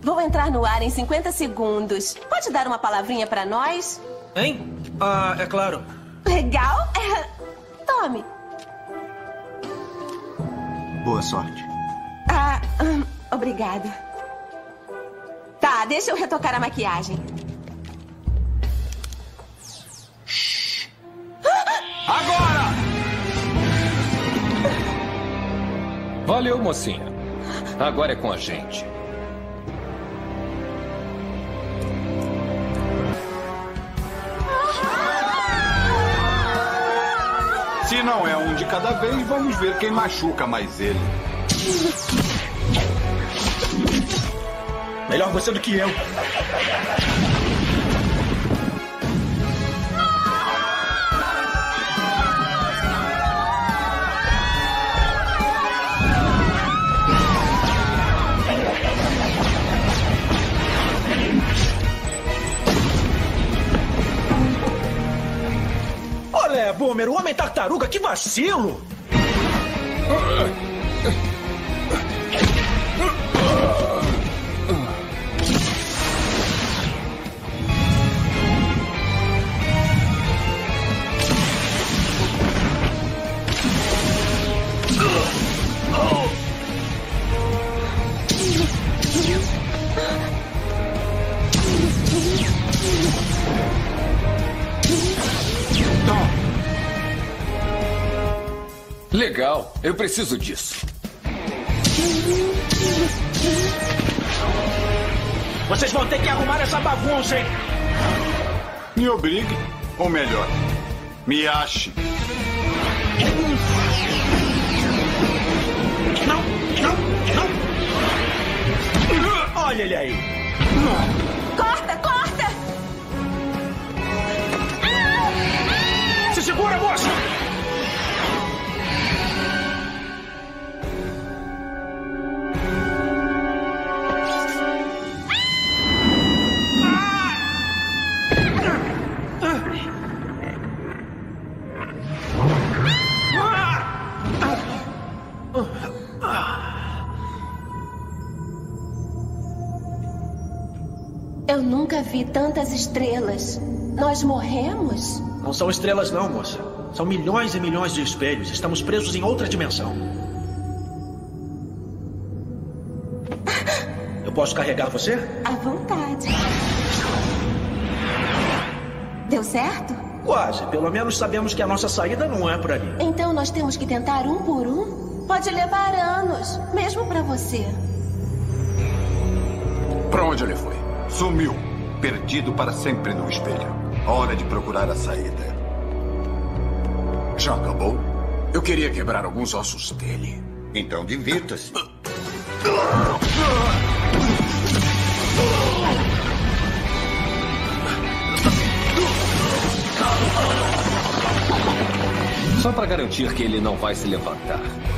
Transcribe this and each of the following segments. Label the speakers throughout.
Speaker 1: Vou entrar no ar em 50 segundos. Pode dar uma palavrinha pra nós?
Speaker 2: Hein? Ah, é claro.
Speaker 1: Legal? Tome.
Speaker 3: Boa sorte.
Speaker 1: Obrigada. Tá, deixa eu retocar a maquiagem.
Speaker 4: Agora!
Speaker 5: Valeu, mocinha. Agora é com a gente.
Speaker 4: Se não é um de cada vez, vamos ver quem machuca mais ele.
Speaker 2: Melhor você do que eu. Olé, Boomer, o Homem-Tartaruga, que vacilo!
Speaker 5: Legal, eu preciso disso.
Speaker 2: Vocês vão ter que arrumar essa bagunça, hein?
Speaker 4: Me obrigue, ou melhor, me ache.
Speaker 2: Não, não, não! Olha ele aí!
Speaker 1: Corta, corta!
Speaker 2: Se segura, moça!
Speaker 1: Eu nunca vi tantas estrelas. Nós morremos?
Speaker 2: Não são estrelas não, moça. São milhões e milhões de espelhos. Estamos presos em outra dimensão. Eu posso carregar você?
Speaker 1: À vontade. Deu certo?
Speaker 2: Quase. Pelo menos sabemos que a nossa saída não é por ali.
Speaker 1: Então nós temos que tentar um por um? Pode levar anos, mesmo pra você.
Speaker 4: Pra onde ele foi? Sumiu. Perdido para sempre no espelho. Hora de procurar a saída.
Speaker 6: Já acabou? Eu queria quebrar alguns ossos dele.
Speaker 4: Então divirta-se.
Speaker 5: Só para garantir que ele não vai se levantar.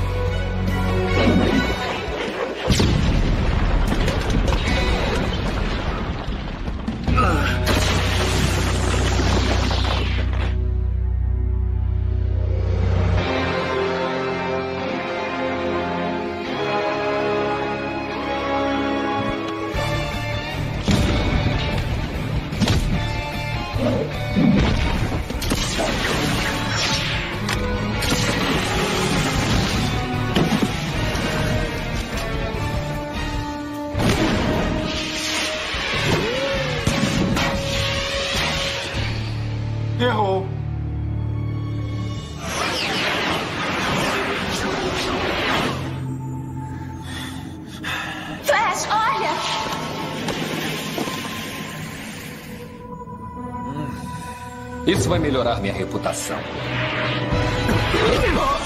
Speaker 4: Errou.
Speaker 1: Flash, olha!
Speaker 5: Isso vai melhorar minha reputação.